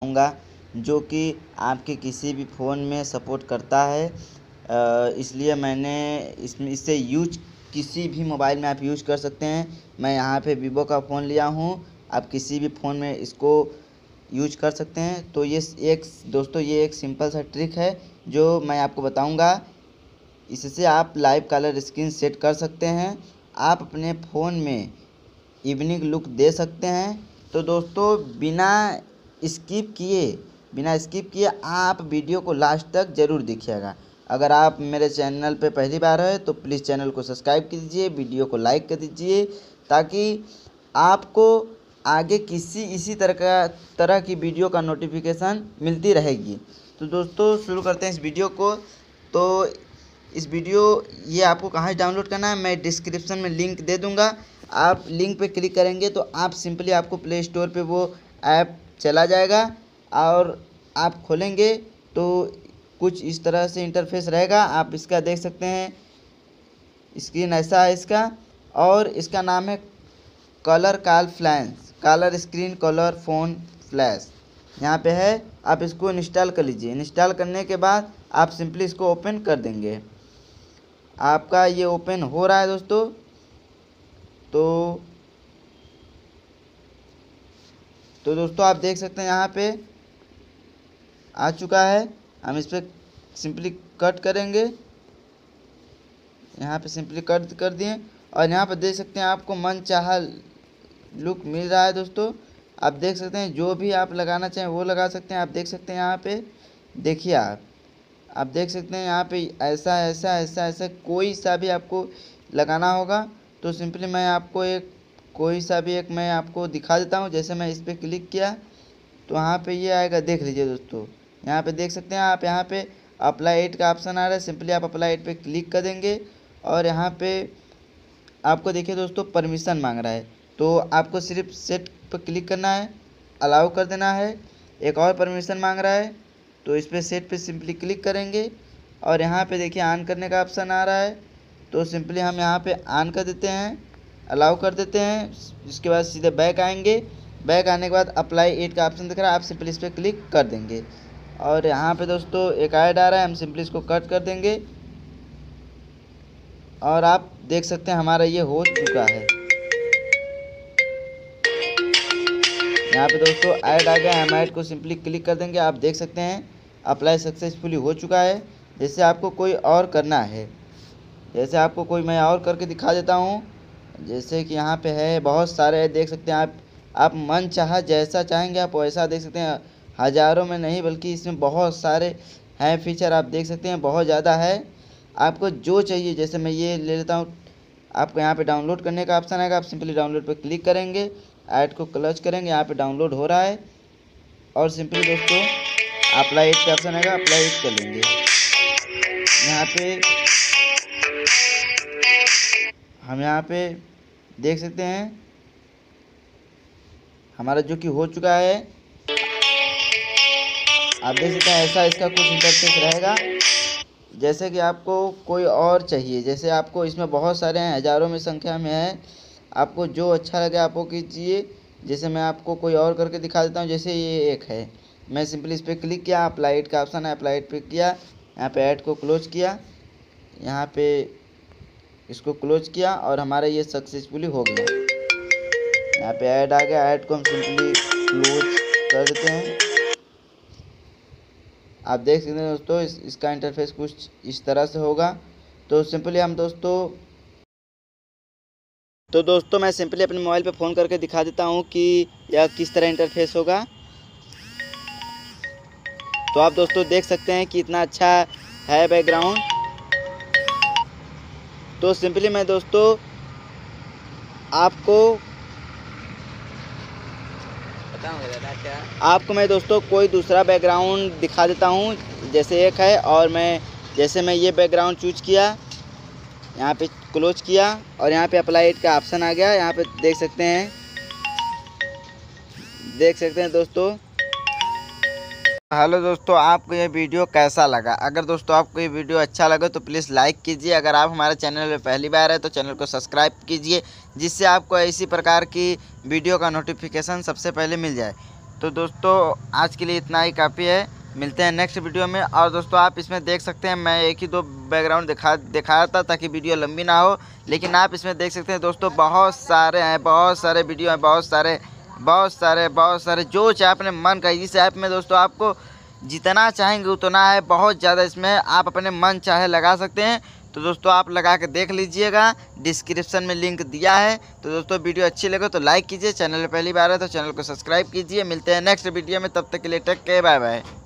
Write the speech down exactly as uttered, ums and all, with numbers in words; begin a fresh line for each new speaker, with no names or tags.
बताऊंगा जो कि आपके किसी भी फ़ोन में सपोर्ट करता है। इसलिए मैंने इसमें इससे यूज किसी भी मोबाइल में आप यूज़ कर सकते हैं। मैं यहाँ पे वीवो का फ़ोन लिया हूँ, आप किसी भी फ़ोन में इसको यूज कर सकते हैं। तो ये एक दोस्तों ये एक सिंपल सा ट्रिक है जो मैं आपको बताऊंगा। इससे आप लाइव कलर स्क्रीन सेट कर सकते हैं, आप अपने फ़ोन में इवनिंग लुक दे सकते हैं। तो दोस्तों बिना स्किप किए बिना स्किप किए आप वीडियो को लास्ट तक ज़रूर देखिएगा। अगर आप मेरे चैनल पे पहली बार है तो प्लीज़ चैनल को सब्सक्राइब कीजिए, वीडियो को लाइक कर दीजिए, ताकि आपको आगे किसी इसी तरह का तरह की वीडियो का नोटिफिकेशन मिलती रहेगी। तो दोस्तों शुरू करते हैं इस वीडियो को। तो इस वीडियो ये आपको कहाँ से डाउनलोड करना है, मैं डिस्क्रिप्शन में लिंक दे दूँगा। आप लिंक पे क्लिक करेंगे तो आप सिंपली आपको प्ले स्टोर पे वो ऐप चला जाएगा और आप खोलेंगे तो कुछ इस तरह से इंटरफेस रहेगा। आप इसका देख सकते हैं, स्क्रीन ऐसा है इसका, और इसका नाम है colour call flash, colour screen colour phone flash यहाँ पे है। आप इसको इंस्टॉल कर लीजिए। इंस्टॉल करने के बाद आप सिंपली इसको ओपन कर देंगे। आपका ये ओपन हो रहा है दोस्तों। तो तो दोस्तों आप देख सकते हैं यहाँ पे आ चुका है। हम इस पर सिंपली कट करेंगे, यहाँ पे सिंपली कट कर दिए और यहाँ पे देख सकते हैं आपको मन चाहा लुक मिल रहा है। दोस्तों आप देख सकते हैं जो भी आप लगाना चाहें वो लगा सकते हैं। आप देख सकते हैं यहाँ पे देखिए, आप आप देख सकते हैं यहाँ पे ऐसा ऐसा ऐसा ऐसा कोई सा भी आपको लगाना होगा। तो सिंपली मैं आपको एक कोई सा भी एक मैं आपको दिखा देता हूँ। जैसे मैं इस पर क्लिक किया तो यहाँ पे ये आएगा, देख लीजिए दोस्तों। यहाँ पे देख सकते हैं आप, यहाँ पे अप्लाई एड का ऑप्शन आ रहा है। सिंपली आप अप्लाई एड पे क्लिक कर देंगे और यहाँ पे आपको देखिए दोस्तों परमिशन मांग रहा है। तो आपको सिर्फ सेट पर क्लिक करना है, अलाउ कर देना है। एक और परमिशन मांग रहा है तो इस पर सेट पे सिंपली क्लिक करेंगे और यहाँ पे देखिए ऑन करने का ऑप्शन आ रहा है। तो सिंपली हम यहाँ पे ऑन कर देते हैं, अलाउ कर देते हैं। इसके बाद सीधे बैक आएंगे। बैक आने के बाद अप्लाई एड का ऑप्शन दिख रहा है, आप सिंपली इस पर क्लिक कर देंगे और यहाँ पे दोस्तों एक ऐड आ रहा है, हम सिंपली इसको कट कर देंगे और आप देख सकते हैं हमारा ये हो चुका है। यहाँ पे दोस्तों ऐड आ गया, हम ऐड को सिंपली क्लिक कर देंगे। आप देख सकते हैं अप्लाई सक्सेसफुली हो चुका है। जैसे आपको कोई और करना है, जैसे आपको कोई मैं और करके दिखा देता हूँ। जैसे कि यहाँ पे है बहुत सारे, देख सकते हैं आप आप मन चाहा जैसा चाहेंगे आप वैसा देख सकते हैं। हज़ारों में नहीं बल्कि इसमें बहुत सारे हैं फीचर, आप देख सकते हैं बहुत ज़्यादा है। आपको जो चाहिए, जैसे मैं ये ले लेता हूँ। आपको यहाँ पे डाउनलोड करने का ऑप्शन आएगा, आप सिंपली डाउनलोड पर क्लिक करेंगे, ऐड को क्लच करेंगे, यहाँ पे डाउनलोड हो रहा है और सिंपली दोस्तों अप्लाई एड का ऑप्शन आएगा, अप्लाई एड कर लेंगे। यहाँ पे हम यहाँ पे देख सकते हैं हमारा जो कि हो चुका है। आप देख सकते हैं ऐसा इसका कुछ इंटरफेस रहेगा। जैसे कि आपको कोई और चाहिए, जैसे आपको इसमें बहुत सारे हैं, हज़ारों में संख्या में है, आपको जो अच्छा लगे आपको कीजिए। जैसे मैं आपको कोई और करके दिखा देता हूँ। जैसे ये एक है, मैं सिंपली इस पर क्लिक किया, अप्लाई एड का ऑप्शन है, अप्लाई एड पे किया, यहाँ पे ऐड को क्लोज किया, यहाँ पे इसको क्लोज किया और हमारा ये सक्सेसफुली हो गया। यहाँ पे ऐड आ गया, ऐड को हम सिंपली क्लोज कर देते हैं। आप देख सकते हैं दोस्तों इस, इसका इंटरफेस कुछ इस तरह से होगा। तो सिंपली हम दोस्तों तो दोस्तों मैं सिंपली अपने मोबाइल पे फ़ोन करके दिखा देता हूँ कि यह किस तरह इंटरफेस होगा। तो आप दोस्तों देख सकते हैं कि इतना अच्छा है बैकग्राउंड। तो सिंपली मैं दोस्तों आपको आपको मैं दोस्तों कोई दूसरा बैकग्राउंड दिखा देता हूँ। जैसे एक है और मैं जैसे मैं ये बैकग्राउंड चूज किया, यहाँ पे क्लोज किया और यहाँ पे अप्लाई इट का ऑप्शन आ गया। यहाँ पे देख सकते हैं देख सकते हैं दोस्तों। हेलो दोस्तों, आपको ये वीडियो कैसा लगा? अगर दोस्तों आपको ये वीडियो अच्छा लगे तो प्लीज़ लाइक कीजिए। अगर आप हमारे चैनल पे पहली बार है तो चैनल को सब्सक्राइब कीजिए, जिससे आपको इसी प्रकार की वीडियो का नोटिफिकेशन सबसे पहले मिल जाए। तो दोस्तों आज के लिए इतना ही काफ़ी है, मिलते हैं नेक्स्ट वीडियो में। और दोस्तों आप इसमें देख सकते हैं, मैं एक ही दो बैकग्राउंड दिखा दिखाया था ताकि वीडियो लंबी ना हो, लेकिन आप इसमें देख सकते हैं दोस्तों बहुत सारे हैं, बहुत सारे वीडियो हैं, बहुत सारे बहुत सारे बहुत सारे जो चाहे अपने मन का। इस ऐप में दोस्तों आपको जितना चाहेंगे उतना है, बहुत ज़्यादा इसमें आप अपने मन चाहे लगा सकते हैं। तो दोस्तों आप लगा के देख लीजिएगा, डिस्क्रिप्शन में लिंक दिया है। तो दोस्तों वीडियो अच्छी लगे तो लाइक कीजिए, चैनल पे पहली बार है तो चैनल को सब्सक्राइब कीजिए। मिलते हैं नेक्स्ट वीडियो में, तब तक के लिए टेक केयर, बाय बाय।